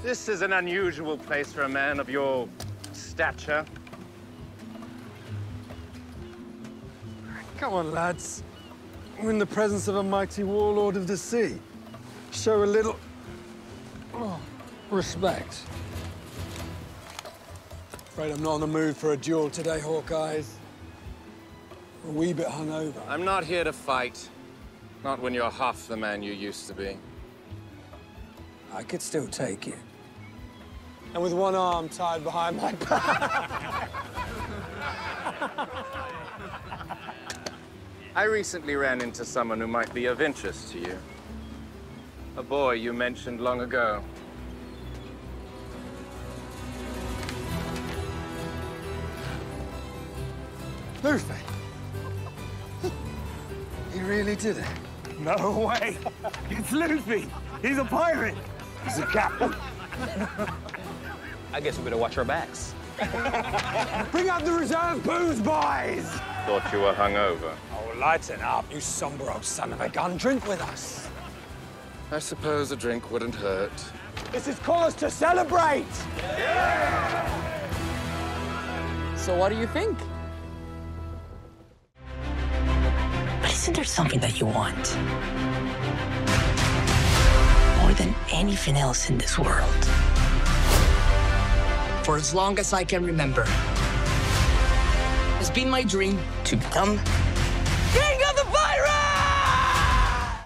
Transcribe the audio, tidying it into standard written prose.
This is an unusual place for a man of your stature. Come on, lads. We're in the presence of a mighty warlord of the sea. Show a little... respect. Afraid I'm not in the mood for a duel today, Hawkeyes. A wee bit hungover. I'm not here to fight. Not when you're half the man you used to be. I could still take it. And with one arm tied behind my back. I recently ran into someone who might be of interest to you. A boy you mentioned long ago. Luffy. He really did it. No way. It's Luffy. He's a pirate. He's a captain. I guess we better watch our backs. Bring out the reserve booze, boys! Thought you were hungover. Oh, lighten up, you somber old son of a gun. Drink with us. I suppose a drink wouldn't hurt. This is cause to celebrate! So what do you think? But isn't there something that you want? More than anything else in this world. For as long as I can remember, it's been my dream to become King